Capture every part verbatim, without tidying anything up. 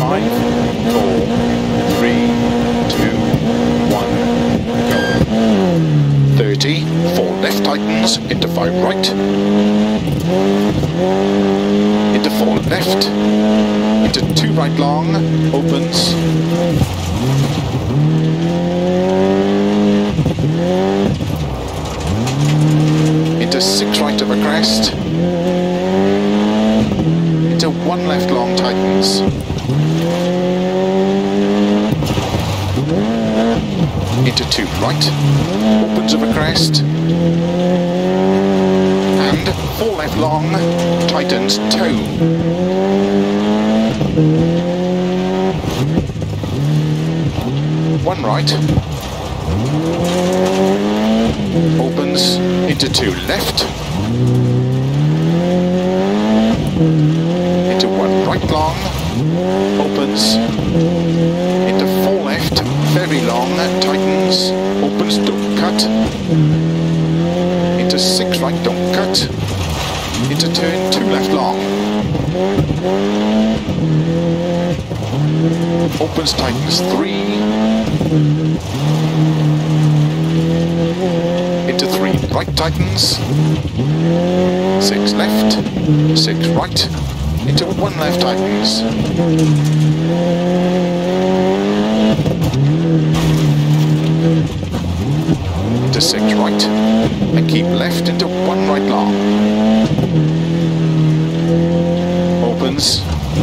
Five, four, three, two, one, go. thirty, four left tightens, into five right, into four left, into two right long, opens, into six right of a crest, into one left long tightens, into two right, opens of a crest, and four left long, tightens toe. One right, opens into two left, into one right long, opens into four left, very long, tightens, opens, don't cut, into six right, don't cut, into turn two left long, opens, tightens three, into three right tightens, six left, six right, into one left tightens, into six right, and keep left into one right long, opens,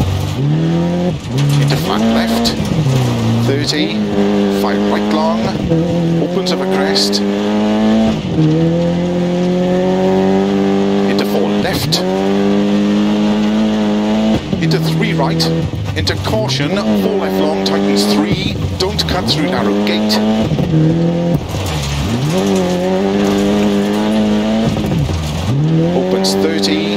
into flat left, thirty, five right long, opens of a crest, into four left, into three right, into caution, four left long, tightens three, don't cut through narrow gate, opens thirty,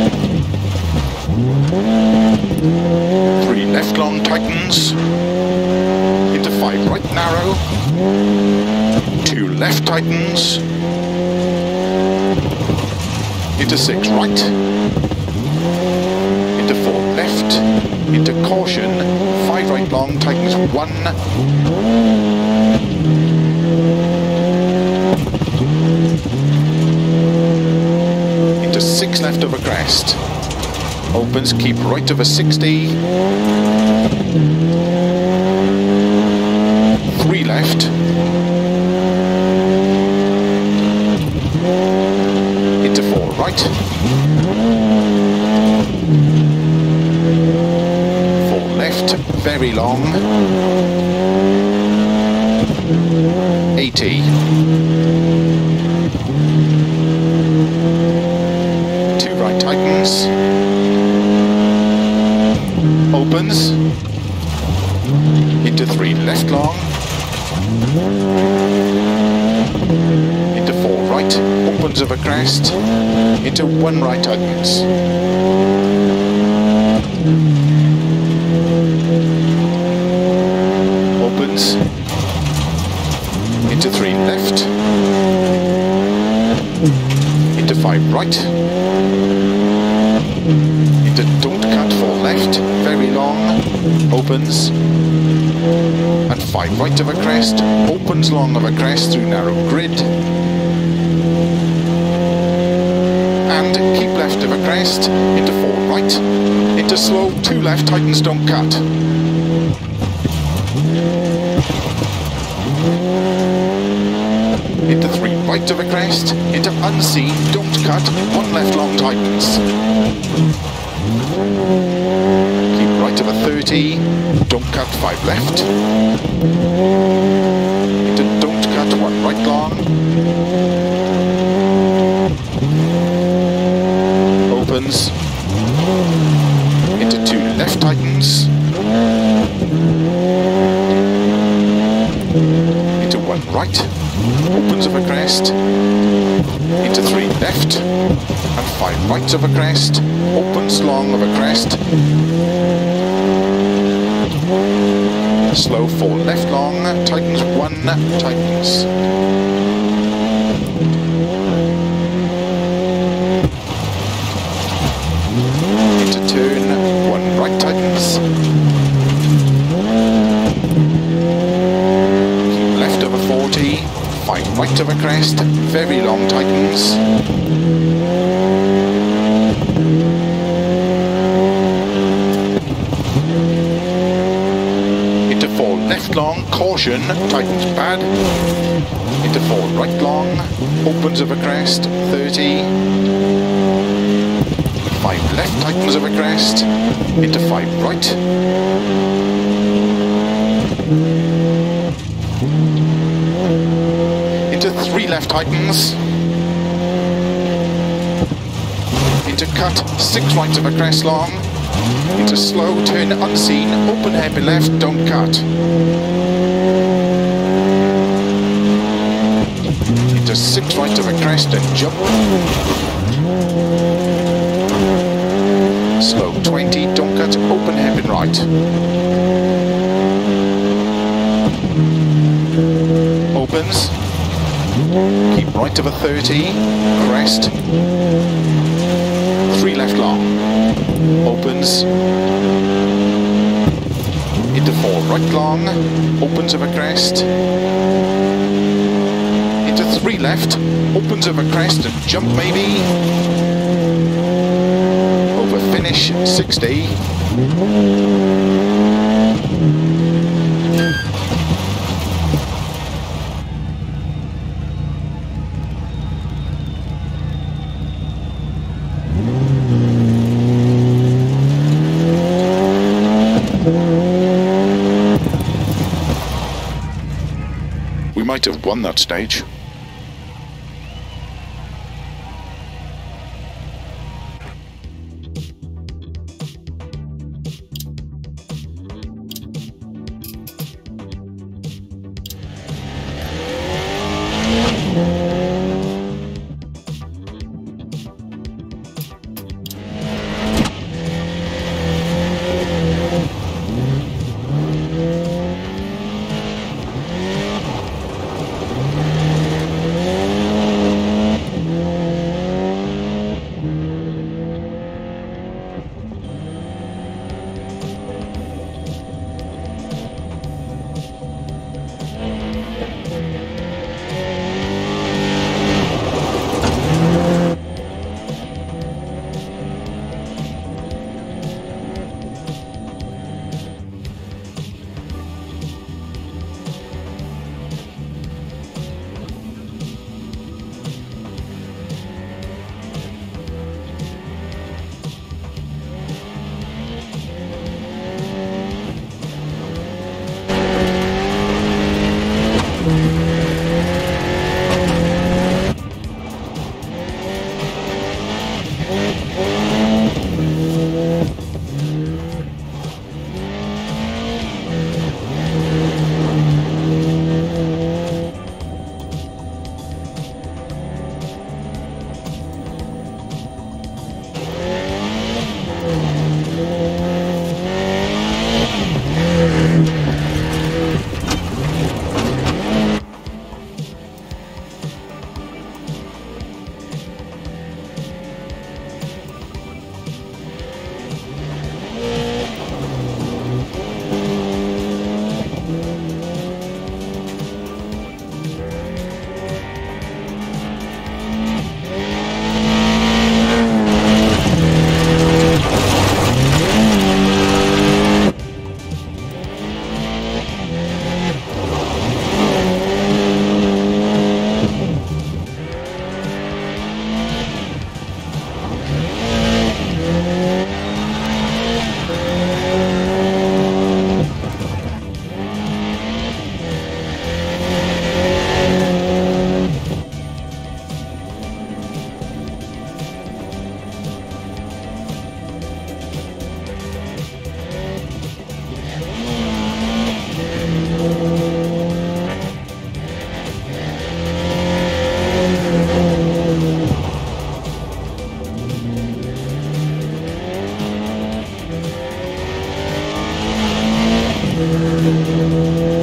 three left long, tightens, into five right narrow, two left tightens, into six right, into four left, into caution, five right long, tightens one, into six left of a crest, opens, keep right of a sixty, three left, into four right, four left, very long, eighty, two right tightens, opens, into three left long, into four right, opens of a crest, into one right tightens, opens, into three left, into five right, into don't cut four left, very long, opens, and five right of a crest, opens long of a crest through narrow grid, and keep left of a crest, into four right, into slow, two left, tightens, don't cut, into three right of a crest, into unseen, don't cut, one left long tightens, keep right of a thirty, don't cut, five left, into don't cut, one right long, opens, into two left tightens, into one right, opens of a crest, into three left, and five right of a crest, opens long of a crest, slow four left long, tightens one, tightens, into turn, one right tightens, right of a crest, very long tightens. Into four left long, caution, tightens bad. Into four right long, opens of a crest, thirty. Five left tightens of a crest, into five right. Into three left tightens. Into cut, six right of a crest long. Into slow, turn unseen, open hairpin left, don't cut. Into six right of a crest and jump. Slow twenty, don't cut, open hairpin right. Opens. Keep right of a thirty, crest. Three left long. Opens. Into four right long. Opens of a crest. Into three left. Opens of a crest and jump maybe. Over finish, sixty. We might have won that stage. Thank you.